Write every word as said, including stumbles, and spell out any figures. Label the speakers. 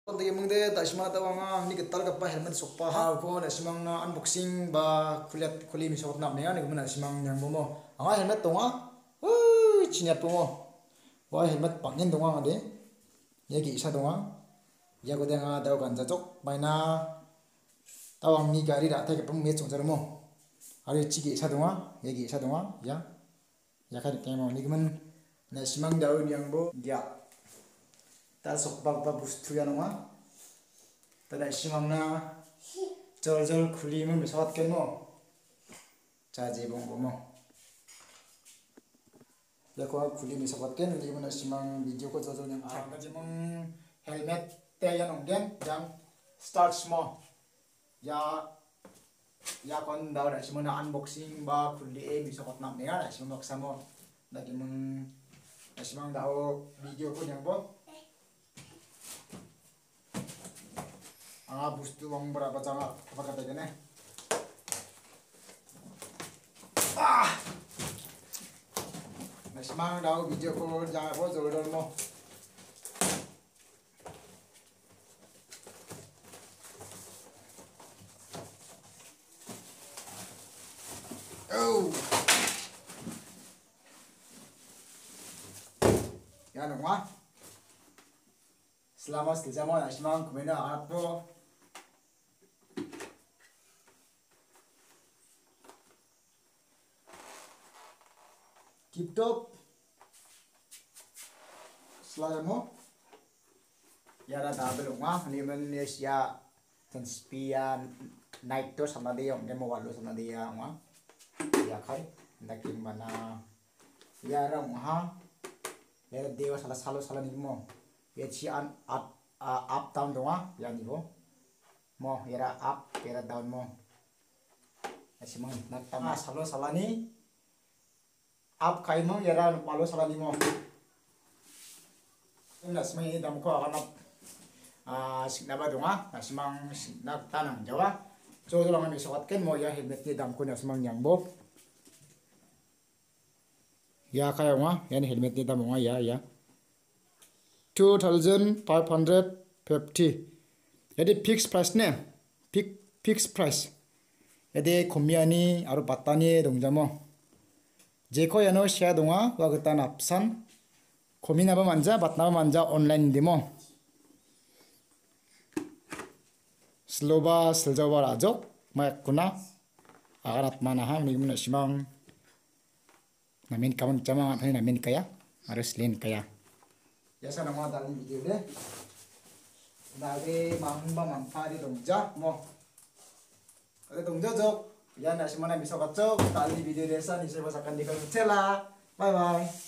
Speaker 1: Tadi mungkin tak semua tahu ang ni ketal kapah helmet sopa ha ko na simang na unboxing ba kuliat kuli misot na mea ni gumana simang yang bomo anga helmet tonga ui cinya pomo ba helmet pangin tonga ade yagi isa tonga ya ko denga tahu kan jajok baina tawang ni gari da take pum me chong jarmo ari chigi isa tonga yagi isa tonga ya ya kan kemo ni guman na simang daun yang bo ya ta sok bag bustu ya nonga tada simangna jol-jol khuli mo misawat ken mo jaji bong mo ya ko khuli misawat ken ni mo na simang video ko jol-jol yang ka jimong helmet te ya nonggen jang start small ya ya kon daw na simong na unboxing ba khuli e misawat na mea na simong maksamo na jimong na simang daw video ko yang bo anga bustu wang berapa cama apa kata gini ah masih mang daw video ko jangan ko jodoh mo oh ya nungwa selama sejam masih mang kumena apa Tip-top selain mo yara double nga ni man ya tenspia night to sama dia yang mau walu sama dia nga ya kai ndakin mana yara nga yara dewa salah salah salah ni mo ya cian up up down doang ya ni mo mo yara up yara down mo asimang nak tama salah salah ni up kai mo yara malu salah ni mo nas may dam ko akan ah signaba dunga nasimang nak tanang jawa so so lang mi sokot ken mo ya helmet ni dam ko nasimang yang bo ya kaya nga yan helmet ni dam nga ya ya two thousand five hundred fifty jadi fixed price ne fix fixed price jadi komiani aru batani dongjamo Jeko yano share donga wagatan apsan kominaba manja batnaba manja online demo sloba seljawa rajok mak kuna aganat manaha ni mun simang namin kaman jama phani namin kaya harus len kaya ya sana mo dal video de nage mamba manfari dongja mo ada dongja jok ya nasi mana bisa kacau kali video desa nih saya masakan di kacela bye bye